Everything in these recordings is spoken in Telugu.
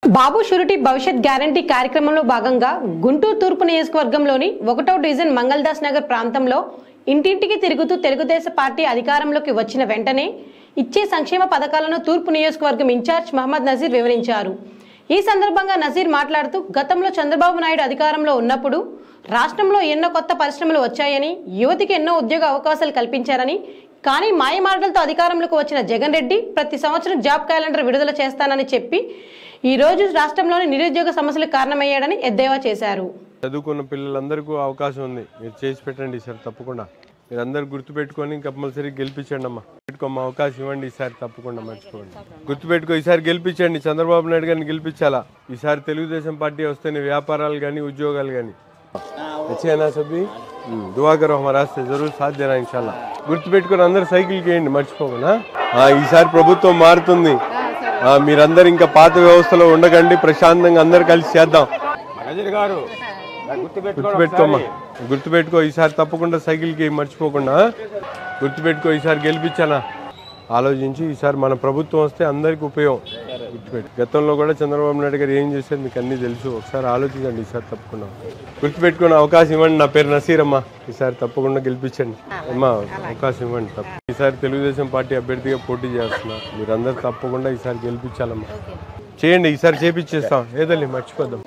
బాబు షూరిటీ భవిష్యత్ గ్యారంటీ కార్యక్రమంలో భాగంగా గుంటూరు తూర్పు నియోజకవర్గంలోని 1వ డివిజన్ మంగళదాస్ నగర్ ప్రాంతంలో ఇంటింటికి తిరుగుతూ తెలుగుదేశం పార్టీ అధికారంలోకి వచ్చిన వెంటనే ఇచ్చే సంక్షేమ పథకాలను తూర్పు నియోజకవర్గం ఇన్ఛార్జ్ మహమ్మద్ నజీర్ వివరించారు. ఈ సందర్భంగా నజీర్ మాట్లాడుతూ గతంలో చంద్రబాబు నాయుడు అధికారంలో ఉన్నప్పుడు రాష్ట్రంలో ఎన్నో కొత్త పరిశ్రమలు వచ్చాయని, యువతికి ఎన్నో ఉద్యోగ అవకాశాలు కల్పించారని, కానీ మాయమాటలతో అధికారంలోకి వచ్చిన జగన్ రెడ్డి ప్రతి సంవత్సరం జాబ్ క్యాలెండర్ విడుదల చేస్తానని చెప్పి ఈ రోజు రాష్ట్రంలోని నిరుద్యోగ సమస్యలకు కారణమయ్యాడని ఎద్దేవా చేశారు. చదువుకున్న పిల్లలందరికీ అవకాశం ఉంది, మీరు చేసి పెట్టండి సార్. తప్పకుండా మీరు అందరు గుర్తుపెట్టుకొని కంపల్సరీ గెలిపించండి అమ్మా. పెట్టుకోమ్మా, అవకాశం ఇవ్వండి ఈసారి, తప్పకుండా మర్చిపోండి. గుర్తుపెట్టుకో, ఈసారి గెలిపించండి. చంద్రబాబు నాయుడు గారిని గెలిపించాలా. ఈసారి తెలుగుదేశం పార్టీ వస్తేనే వ్యాపారాలు కానీ ఉద్యోగాలు కానీ వచ్చాయనా సభ్యు దువా కరో హమారా రాస్తే జరూర్ సాథ్ దేనా ఇన్షాల్లా. గుర్తుపెట్టుకొని అందరు సైకిల్కి వేయండి మర్చిపోకుండా. ఈసారి ప్రభుత్వం మారుతుంది. మీరందరూ ఇంకా పాత వ్యవస్థలో ఉండకండి, ప్రశాంతంగా అందరు కలిసి చేద్దాం. గుర్తుపెట్టుకోమ్మా, గుర్తుపెట్టుకో, ఈసారి తప్పకుండా సైకిల్కి మర్చిపోకుండా గుర్తుపెట్టుకో. ఈసారి గెలిపించానా ఆలోచించి ఈసారి మన ప్రభుత్వం వస్తే అందరికి ఉపయోగం. గుర్తుపెట్టు, గతంలో కూడా చంద్రబాబు నాయుడు గారు ఏం చేశారు మీకు అన్నీ తెలుసు. ఒకసారి ఆలోచించండి, ఈసారి తప్పకుండా గుర్తుపెట్టుకుని అవకాశం ఇవ్వండి. నా పేరు నసీర్ అమ్మా, ఈసారి తప్పకుండా గెలిపించండి అమ్మా, అవకాశం ఇవ్వండి. ఈసారి తెలుగుదేశం పార్టీ అభ్యర్థిగా పోటీ చేస్తున్నా, మీరందరూ తప్పకుండా ఈసారి గెలిపించాలమ్మా. చేయండి, ఈసారి చేపించేస్తాం. ఏదల్లి మర్చిపోద్దాం.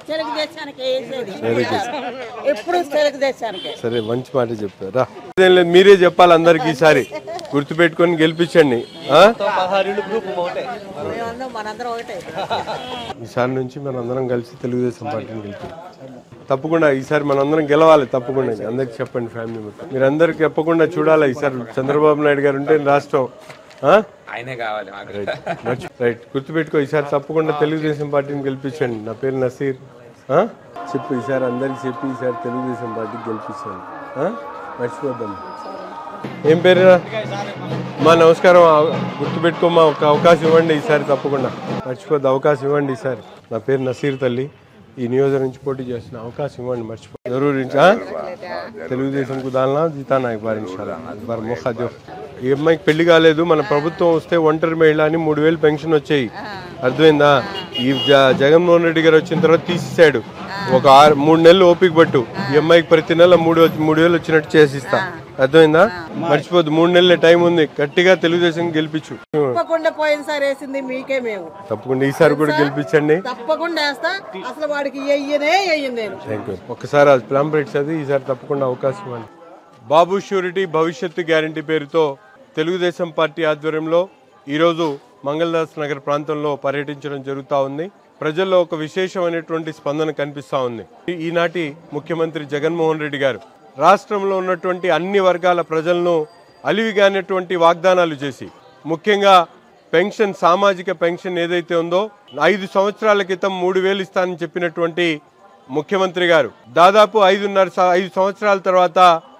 సరే, మంచి మాట చెప్పారా. మీరే చెప్పాలి అందరికి. ఈసారి గుర్తుపెట్టుకొని గెలిపించండి. ఈసారి నుంచి మనందరం కలిసి తెలుగుదేశం పార్టీని గెలిపి తప్పకుండా ఈసారి మనందరం గెలవాలి. తప్పకుండా అందరికి చెప్పండి, ఫ్యామిలీ మొత్తం మీరందరికి చెప్పకుండా చూడాలి. ఈసారి చంద్రబాబు నాయుడు గారు ఉంటే రాష్ట్రం రైట్. గుర్తుపెట్టుకో, ఈసారి తప్పకుండా తెలుగుదేశం పార్టీని గెలిపించండి. నా పేరు నసీర్. చెప్పు, ఈసారి అందరికి చెప్పి ఈసారి తెలుగుదేశం పార్టీకి గెలిపించండి. మర్చిపోద్దాం. ఏం పేరునా మా? నమస్కారం. గుర్తుపెట్టుకోమా, ఒక అవకాశం ఇవ్వండి ఈసారి, తప్పకుండా మర్చిపోద్దు. అవకాశం ఇవ్వండి ఈసారి. నా పేరు నసీర్ తల్లి, ఈ నియోజకవర్గం నుంచి పోటీ చేస్తున్న. అవకాశం ఇవ్వండి, మర్చిపో జరూర్. తెలుగుదేశం కు దాల్నా జీతానా एक बार इंशाल्लाह, एक बार मौका दो. ఈ అమ్మాయికి పెళ్లి కాలేదు, మన ప్రభుత్వం వస్తే ఒంటరి మహిళ అని 3000 పెన్షన్ వచ్చాయి. అర్థమైందా? ఈ జగన్మోహన్ రెడ్డి గారు వచ్చిన తర్వాత తీసేశాడు. ఒక 3 నెలలు ఓపిక పట్టు. ఈ అమ్మాయికి ప్రతి నెల 3000 వచ్చినట్టు చేసిస్తా. అర్థమైందా? మర్చిపోద్దు. 3 నెలల టైం ఉంది. గట్టిగా తెలుగుదేశం గెలిపించు. తప్పకుండా ఈసారి కూడా గెలిపించండి. ఒక్కసారి ప్లాంప్లెట్స్ అది ఈసారి తప్పకుండా అవకాశం ఇవ్వండి. బాబు షూరిటీ భవిష్యత్తు గ్యారంటీ పేరుతో తెలుగుదేశం పార్టీ ఆధ్వర్యంలో ఈరోజు మంగళదాస్ నగర్ ప్రాంతంలో పర్యటించడం జరుగుతూ ఉంది. ప్రజల్లో ఒక విశేషమైనటువంటి స్పందన కనిపిస్తూ ఉంది. ఈనాటి ముఖ్యమంత్రి జగన్మోహన్ రెడ్డి గారు రాష్ట్రంలో ఉన్నటువంటి అన్ని వర్గాల ప్రజలను అలివిగానటువంటి వాగ్దానాలు చేసి, ముఖ్యంగా పెన్షన్, సామాజిక పెన్షన్ ఏదైతే ఉందో 5 సంవత్సరాల క్రితం 3000 ఇస్తానని చెప్పినటువంటి ముఖ్యమంత్రి గారు దాదాపు 5 సంవత్సరాల తర్వాత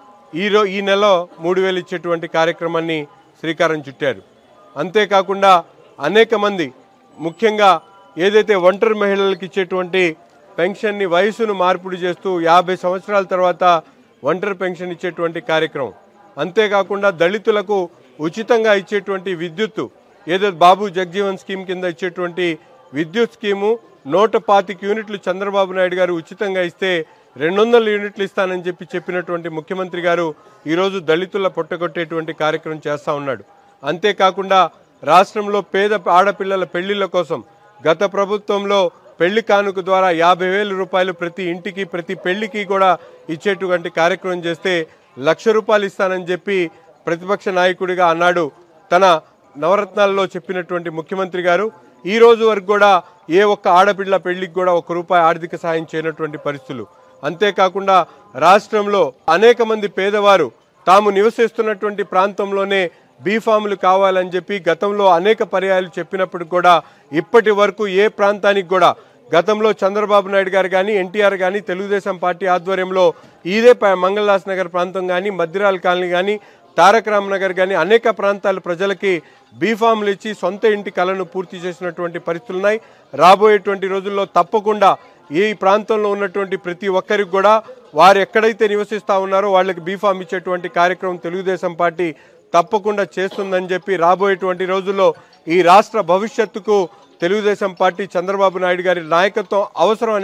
ఈ నెల 3000 ఇచ్చేటువంటి కార్యక్రమాన్ని శ్రీకారం చుట్టారు. అంతేకాకుండా అనేక మంది, ముఖ్యంగా ఏదైతే ఒంటరి మహిళలకు ఇచ్చేటువంటి పెన్షన్ని వయసును మార్పిడి చేస్తూ 50 సంవత్సరాల తర్వాత ఒంటరి పెన్షన్ ఇచ్చేటువంటి కార్యక్రమం. అంతేకాకుండా దళితులకు ఉచితంగా ఇచ్చేటువంటి విద్యుత్తు, ఏదైతే బాబు జగ్జీవన్ స్కీమ్ కింద ఇచ్చేటువంటి విద్యుత్ స్కీము 125 యూనిట్లు చంద్రబాబు నాయుడు గారు ఉచితంగా ఇస్తే 200 యూనిట్లు ఇస్తానని చెప్పినటువంటి ముఖ్యమంత్రి గారు ఈరోజు దళితుల పొట్టగొట్టేటువంటి కార్యక్రమం చేస్తూ ఉన్నాడు. అంతేకాకుండా రాష్ట్రంలో పేద ఆడపిల్లల పెళ్లిళ్ల కోసం గత ప్రభుత్వంలో పెళ్లి కానుక ద్వారా 50,000 రూపాయలు ప్రతి ఇంటికి, ప్రతి పెళ్లికి కూడా ఇచ్చేటువంటి కార్యక్రమం చేస్తే 1,00,000 రూపాయలు ఇస్తానని చెప్పి ప్రతిపక్ష నాయకుడిగా అన్నాడు తన నవరత్నాల్లో చెప్పినటువంటి ముఖ్యమంత్రి గారు ఈ రోజు వరకు కూడా ఏ ఒక్క ఆడపిల్ల పెళ్లికి కూడా ₹1 ఆర్థిక సాయం చేయనటువంటి పరిస్థితులు. అంతేకాకుండా రాష్ట్రంలో అనేక మంది పేదవారు తాము నివసిస్తున్నటువంటి ప్రాంతంలోనే బీఫాములు కావాలని చెప్పి గతంలో అనేక పర్యాయాలు చెప్పినప్పుడు కూడా ఇప్పటి వరకు ఏ ప్రాంతానికి కూడా, గతంలో చంద్రబాబు నాయుడు గారు కానీ, ఎన్టీఆర్ కానీ, తెలుగుదేశం పార్టీ ఆధ్వర్యంలో ఇదే మంగళదాస్ నగర్ ప్రాంతం కానీ, మద్దిరాల కాలనీ కానీ, తారక రామనగర్ కానీ అనేక ప్రాంతాల ప్రజలకి బీఫాములు ఇచ్చి సొంత ఇంటి కలను పూర్తి చేసినటువంటి పరిస్థితులున్నాయి. రాబోయేటువంటి రోజుల్లో తప్పకుండా ఈ ప్రాంతంలో ఉన్నటువంటి ప్రతి ఒక్కరికి కూడా వారు ఎక్కడైతే నివసిస్తా ఉన్నారో వాళ్ళకి బీఫామ్ ఇచ్చేటువంటి కార్యక్రమం తెలుగుదేశం పార్టీ తప్పకుండా చేస్తుందని చెప్పి రాబోయేటువంటి రోజుల్లో ఈ రాష్ట్ర భవిష్యత్తుకు తెలుగుదేశం పార్టీ చంద్రబాబు నాయుడు గారి నాయకత్వం అవసరం